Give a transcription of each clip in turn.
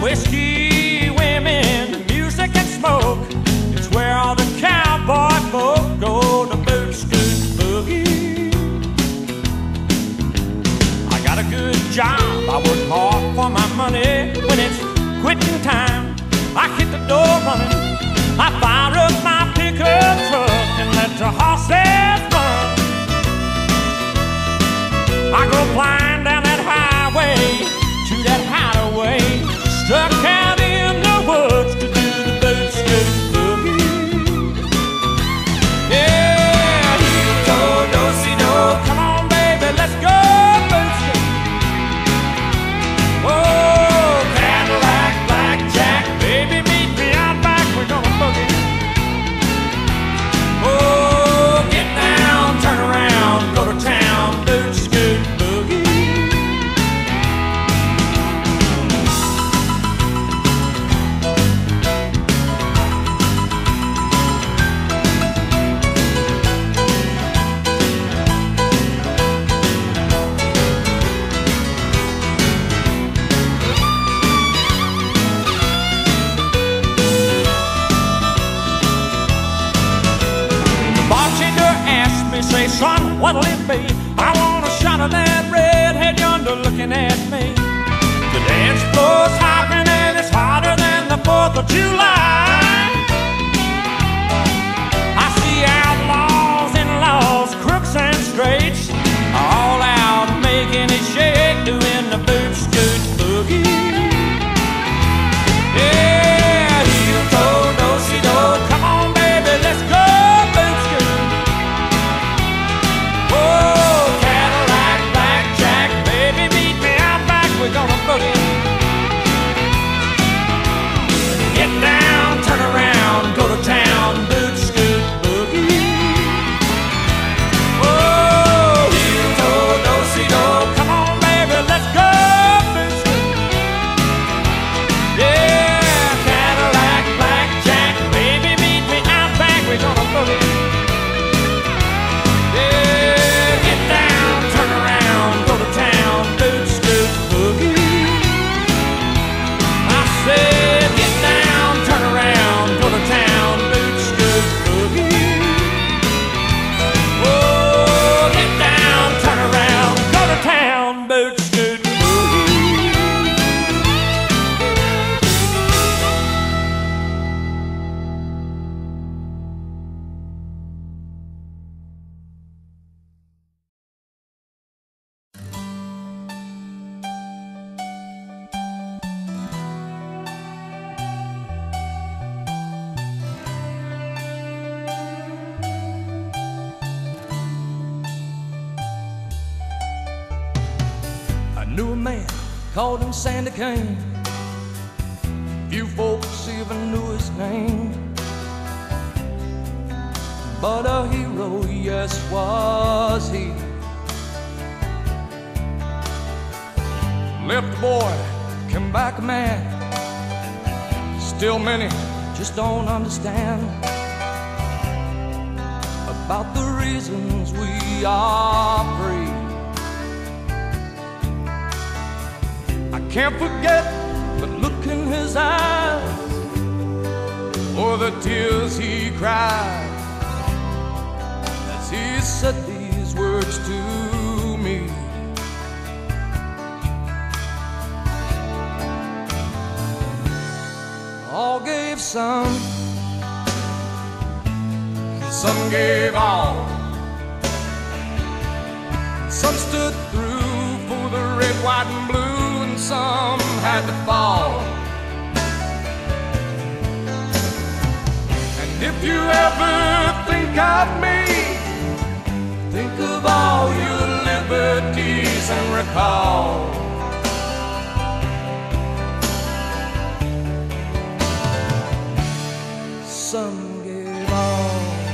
whiskey, women, music and smoke. It's where all the cowboy folk go to boot scoot boogie. I got a good job, I work hard for my money. When it's quitting time, I hit the door running. I fire up my pickup truck and let the horses run. I go flying down that highway to that hideaway, stuck out in the woods to do the boot scoot boogie. Yeah, heel-toe, do-si-do, come on baby, let's go boot scoot. Oh, Cadillac, blackjack, baby, meet me out back, we're gonna boogie. Oh, get down, turn around, go to town, boot scoot boogie. Say, son, what'll it be? I want a shot of that redhead yonder looking at me. The dance floor's hopping and it's hotter than the 4th of July. I see outlaws, in-laws, crooks and straights all out making it shake, doing the boot scoot boogie. Yeah, heel-toe, do-si-do, come on baby, let's go boot scoot. We're gonna boogie. Get down, turn around, go to town, boot scoot boogie. Oh, heel-toe, do-si-do, come on baby, let's go boot scoot. Yeah, Cadillac, blackjack, baby, meet me out back, we're gonna boogie. Yeah, get down, turn around, go to town, boot scoot boogie. I said, get down, turn around, go to town, boot scoot boogie. Oh, get down, turn around, go to town, boot scoot boogie. Knew a man, called him Sandy Kane. Few folks even knew his name, but a hero, yes, was he. Left a boy, came back a man. Still many just don't understand about the reasons we are free. I can't forget the look in his eyes, or the tears he cried as he said these words to me. All gave some, and some gave all. Some stood through for the red, white, and blue, and some had to fall. And if you ever think of me, think of all your liberties and recall some gave all.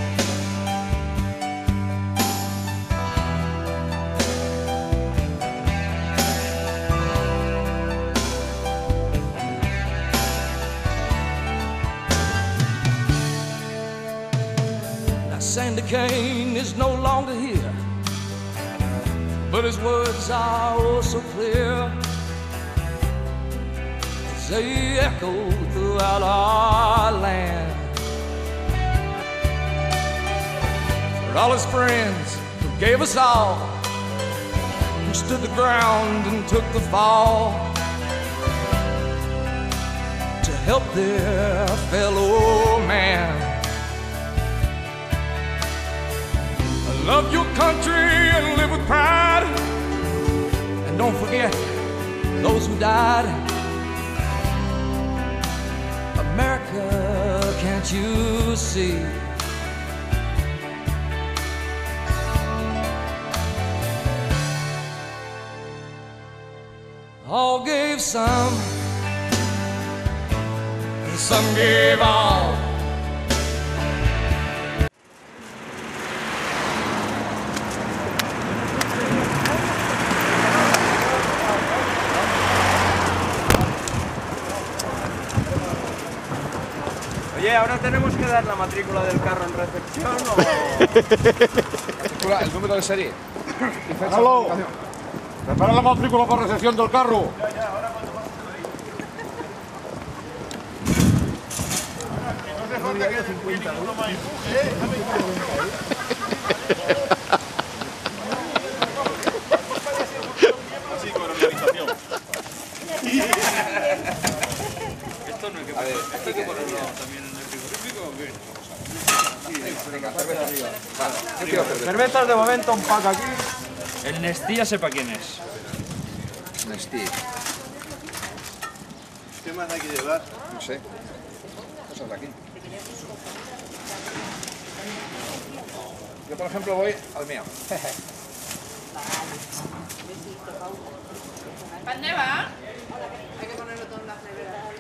Sandy Kane is no longer here, but his words are oh so clear. As they echo throughout our land. For all his friends who gave us all, who stood the ground and took the fall to help their fellow man. Love your country and live with pride, and don't forget those who died. America, can't you see? All gave some, and some gave all. Oye, ¿ahora tenemos que dar la matrícula del carro en recepción o...? El número de serie. ¡Páralo! ¡Prepara la matrícula para recepción del carro! Esto no hay que ponerlo. ¿Esto hay que ponerlo también en el frigorífico o qué? Venga, cerveza arriba. Vale, yo quiero cerveza. Cervezas de momento, un pack aquí. El Nestí ya sepa quién es. Nestí. ¿Qué más hay que llevar? No sé. Cosas de aquí. Yo, por ejemplo, voy al mío. ¿Dónde va? Hay que ponerlo todo en la nevera.